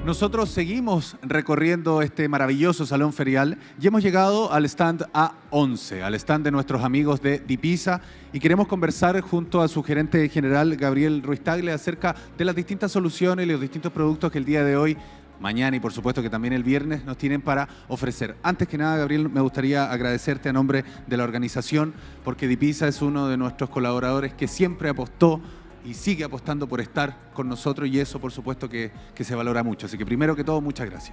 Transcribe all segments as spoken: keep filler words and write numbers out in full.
Nosotros seguimos recorriendo este maravilloso salón ferial y hemos llegado al stand A once, al stand de nuestros amigos de Dipisa, y queremos conversar junto a su gerente general, Gabriel Ruiz Tagle, acerca de las distintas soluciones y los distintos productos que el día de hoy, mañana y por supuesto que también el viernes nos tienen para ofrecer. Antes que nada, Gabriel, me gustaría agradecerte a nombre de la organización, porque Dipisa es uno de nuestros colaboradores que siempre apostó y sigue apostando por estar con nosotros, y eso por supuesto que, que se valora mucho. Así que primero que todo, muchas gracias.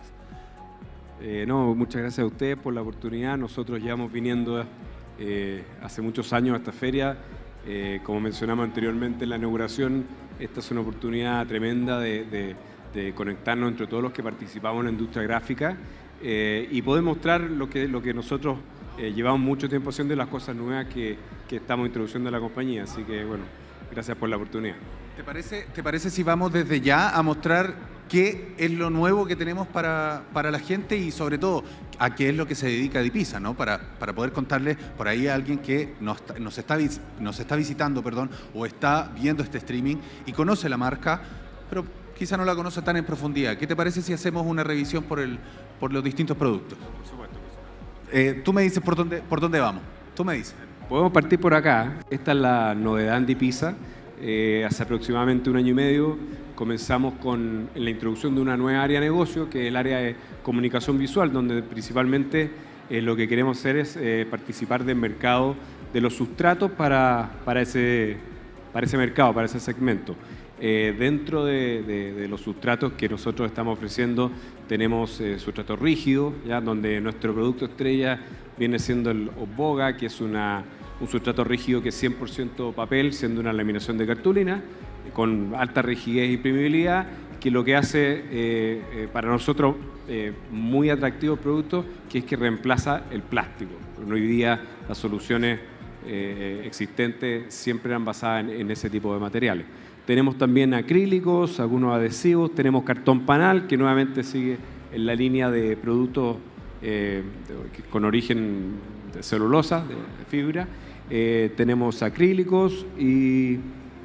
Eh, no, muchas gracias a ustedes por la oportunidad. Nosotros llevamos viniendo eh, hace muchos años a esta feria. Eh, como mencionamos anteriormente en la inauguración, esta es una oportunidad tremenda de, de, de conectarnos entre todos los que participamos en la industria gráfica eh, y poder mostrar lo que, lo que nosotros eh, llevamos mucho tiempo haciendo y las cosas nuevas que, que estamos introduciendo a la compañía. Así que, bueno, gracias por la oportunidad. ¿Te parece, ¿Te parece si vamos desde ya a mostrar qué es lo nuevo que tenemos para, para la gente y sobre todo a qué es lo que se dedica Dipisa, ¿no? Para, para poder contarle por ahí a alguien que nos, nos, está, nos está visitando, perdón, o está viendo este streaming y conoce la marca, pero quizá no la conoce tan en profundidad. ¿Qué te parece si hacemos una revisión por, el, por los distintos productos? Por supuesto. Eh, tú me dices por dónde, por dónde vamos. Tú me dices. Podemos partir por acá. Esta es la novedad en Dipisa. Eh, hace aproximadamente un año y medio comenzamos con la introducción de una nueva área de negocio, que es el área de comunicación visual, donde principalmente eh, lo que queremos hacer es eh, participar del mercado de los sustratos para, para, ese, para ese mercado, para ese segmento. Eh, dentro de, de, de los sustratos que nosotros estamos ofreciendo tenemos eh, sustratos rígidos, ¿ya? Donde nuestro producto estrella viene siendo el Osboga, que es una, un sustrato rígido que es cien por ciento papel, siendo una laminación de cartulina, con alta rigidez e imprimibilidad, que lo que hace eh, eh, para nosotros eh, muy atractivo el producto, que es que reemplaza el plástico. Hoy día las soluciones eh, existentes siempre eran basadas en, en ese tipo de materiales. Tenemos también acrílicos, algunos adhesivos, tenemos cartón panal, que nuevamente sigue en la línea de productos eh, con origen de celulosa, de, de fibra. Eh, tenemos acrílicos y,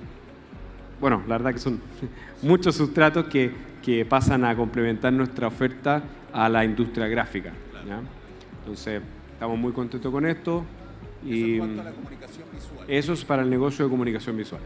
bueno, la verdad que son muchos sustratos que, que pasan a complementar nuestra oferta a la industria gráfica, ¿ya? Entonces, estamos muy contentos con esto. Y eso en cuanto a la comunicación visual. Eso es para el negocio de comunicación visual.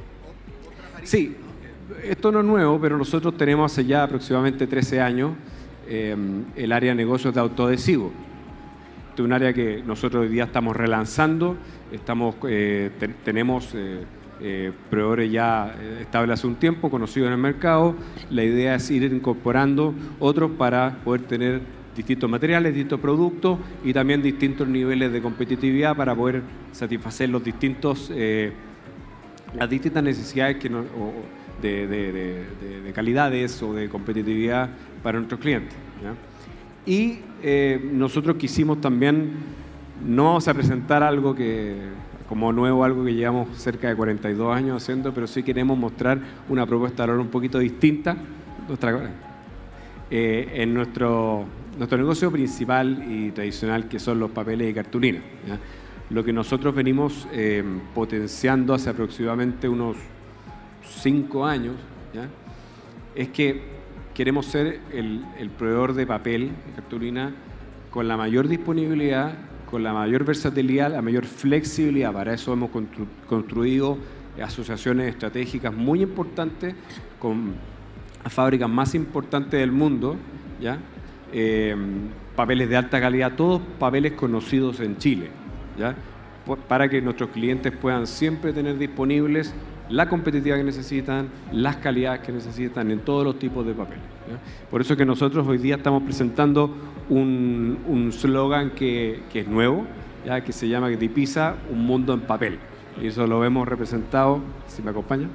Sí, esto no es nuevo, pero nosotros tenemos hace ya aproximadamente trece años eh, el área de negocios de autoadhesivo. Este es un área que nosotros hoy día estamos relanzando, estamos, eh, te, tenemos eh, eh, proveedores ya estables hace un tiempo, conocidos en el mercado. La idea es ir incorporando otros para poder tener distintos materiales, distintos productos y también distintos niveles de competitividad para poder satisfacer los distintos... Eh, las distintas necesidades que no, o de, de, de, de, de calidades o de competitividad para nuestros clientes, ¿ya? Y eh, nosotros quisimos también, no vamos a presentar algo que como nuevo, algo que llevamos cerca de cuarenta y dos años haciendo, pero sí queremos mostrar una propuesta de valor un poquito distinta nuestra, eh, en nuestro, nuestro negocio principal y tradicional, que son los papeles y cartulinas, ¿ya? Lo que nosotros venimos eh, potenciando hace aproximadamente unos cinco años, ¿ya? Es que queremos ser el, el proveedor de papel y cartulina con la mayor disponibilidad, con la mayor versatilidad, la mayor flexibilidad. Para eso hemos constru construido asociaciones estratégicas muy importantes con las fábricas más importantes del mundo, ¿ya? Eh, papeles de alta calidad, todos papeles conocidos en Chile, ¿ya? Para que nuestros clientes puedan siempre tener disponibles la competitividad que necesitan, las calidades que necesitan en todos los tipos de papeles, ¿ya? Por eso que nosotros hoy día estamos presentando un, un slogan que, que es nuevo, ¿ya? Que se llama Dipisa, un mundo en papel. Y eso lo hemos representado, si me acompañan.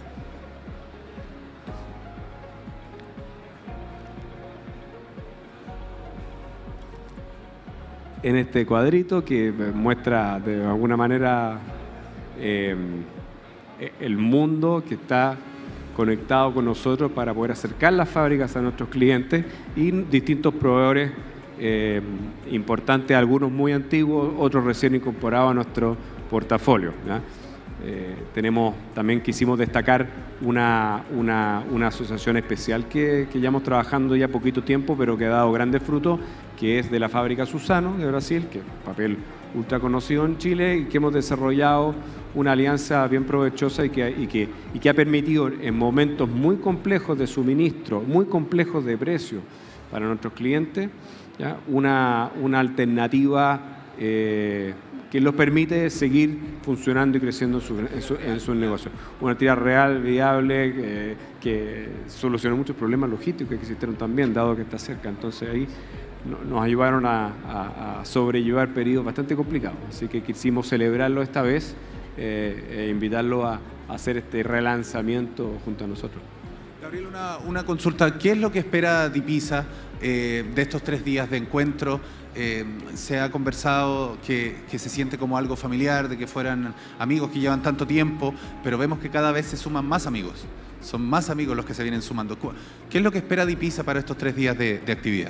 En este cuadrito que muestra de alguna manera eh, el mundo que está conectado con nosotros para poder acercar las fábricas a nuestros clientes y distintos proveedores eh, importantes, algunos muy antiguos, otros recién incorporados a nuestro portafolio, ¿ya? Eh, tenemos, también quisimos destacar una, una, una asociación especial que, que llevamos trabajando ya poquito tiempo, pero que ha dado grandes frutos, que es de la fábrica Suzano de Brasil, que es un papel ultra conocido en Chile, y que hemos desarrollado una alianza bien provechosa y que, y que, y que ha permitido en momentos muy complejos de suministro, muy complejos de precio para nuestros clientes, ¿ya? Una, una alternativa eh, que los permite seguir funcionando y creciendo en su, en su, en su negocio. Una actividad real, viable, eh, que solucionó muchos problemas logísticos que existieron también, dado que está cerca. Entonces ahí no, nos ayudaron a, a, a sobrellevar periodos bastante complicados. Así que quisimos celebrarlo esta vez eh, e invitarlo a, a hacer este relanzamiento junto a nosotros. Gabriel, una, una consulta. ¿Qué es lo que espera Dipisa eh, de estos tres días de encuentro? Eh, se ha conversado que, que se siente como algo familiar, de que fueran amigos que llevan tanto tiempo, pero vemos que cada vez se suman más amigos. Son más amigos los que se vienen sumando. ¿Qué es lo que espera Dipisa para estos tres días de, de actividad?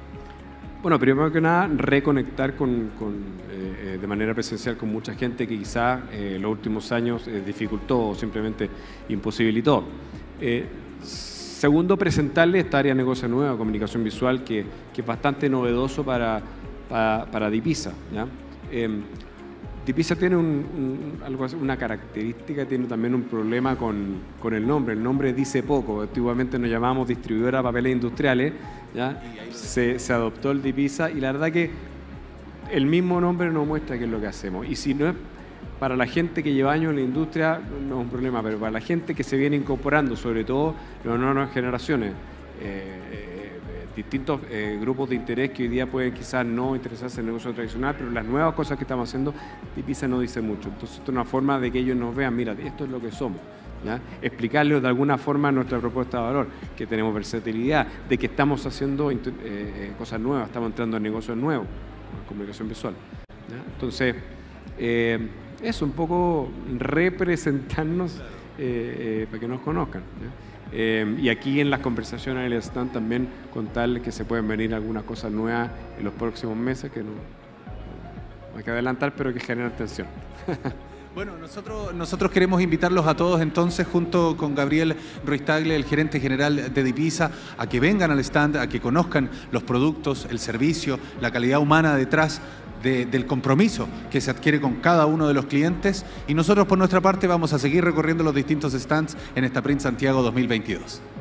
Bueno, primero que nada, reconectar con, con, eh, de manera presencial con mucha gente que quizá en eh, los últimos años eh, dificultó o simplemente imposibilitó. Eh, Segundo, presentarle esta área de negocio nueva, comunicación visual, que, que es bastante novedoso para, para, para Dipisa, ¿ya? Eh, Dipisa tiene un, un, algo, una característica, tiene también un problema con, con el nombre. El nombre dice poco. Antiguamente nos llamábamos distribuidora de papeles industriales, ¿ya? Se, se adoptó el Dipisa y la verdad que el mismo nombre nos muestra qué es lo que hacemos. Y si no es para la gente que lleva años en la industria, no es un problema, pero para la gente que se viene incorporando, sobre todo las nuevas generaciones, eh, eh, distintos eh, grupos de interés que hoy día pueden quizás no interesarse en el negocio tradicional, pero las nuevas cosas que estamos haciendo, Dipisa no dice mucho. Entonces, esto es una forma de que ellos nos vean, mira, esto es lo que somos, ¿ya? Explicarles de alguna forma nuestra propuesta de valor, que tenemos versatilidad, de que estamos haciendo eh, eh, cosas nuevas, estamos entrando en negocios nuevos, en comunicación visual, ¿ya? Entonces, eh, es un poco representarnos eh, eh, para que nos conozcan, ¿ya? Eh, y aquí en las conversaciones en el stand también contarles que se pueden venir algunas cosas nuevas en los próximos meses que no, no hay que adelantar, pero que generan atención. Bueno, nosotros, nosotros queremos invitarlos a todos entonces, junto con Gabriel Ruiz Tagle, el gerente general de Dipisa, a que vengan al stand, a que conozcan los productos, el servicio, la calidad humana detrás De, del compromiso que se adquiere con cada uno de los clientes, y nosotros por nuestra parte vamos a seguir recorriendo los distintos stands en esta Print Santiago dos mil veintidós.